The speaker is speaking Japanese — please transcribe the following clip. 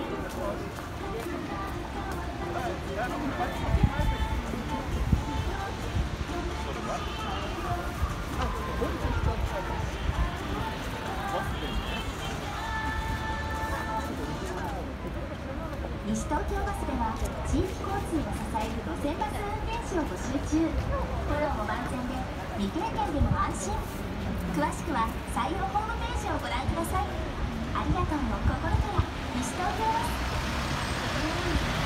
西東京バスでは地域交通を支える路線バス運転手を募集中。フォローも万全で未経験でも安心。詳しくは採用ホームページをご覧ください。ありがとうの心から西東京バス。